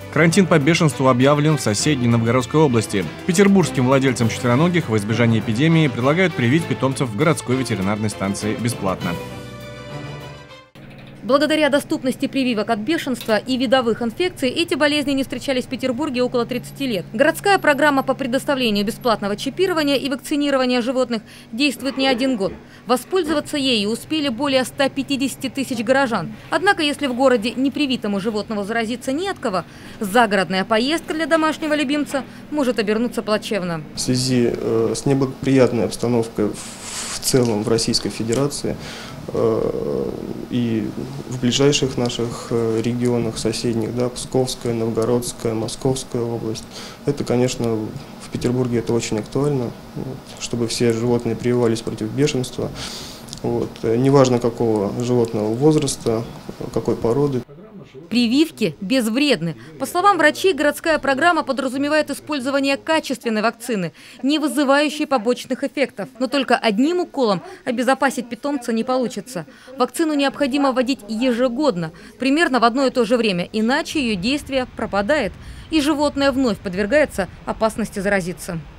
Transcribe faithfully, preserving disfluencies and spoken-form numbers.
Карантин по бешенству объявлен в соседней Новгородской области. Петербургским владельцам четвероногих во избежание эпидемии предлагают привить питомцев в городской ветеринарной станции бесплатно. Благодаря доступности прививок от бешенства и видовых инфекций эти болезни не встречались в Петербурге около тридцати лет. Городская программа по предоставлению бесплатного чипирования и вакцинирования животных действует не один год. Воспользоваться ею успели более ста пятидесяти тысяч горожан. Однако, если в городе непривитому животному заразиться не от кого, загородная поездка для домашнего любимца может обернуться плачевно. В связи э, с неблагоприятной обстановкой в целом в Российской Федерации э, и в ближайших наших регионах соседних, да, Псковская, Новгородская, Московская область, это, конечно, в Петербурге это очень актуально, вот, чтобы все животные прививались против бешенства, вот, неважно какого животного возраста, какой породы. Прививки безвредны. По словам врачей, городская программа подразумевает использование качественной вакцины, не вызывающей побочных эффектов. Но только одним уколом обезопасить питомца не получится. Вакцину необходимо вводить ежегодно, примерно в одно и то же время, иначе ее действие пропадает, и животное вновь подвергается опасности заразиться.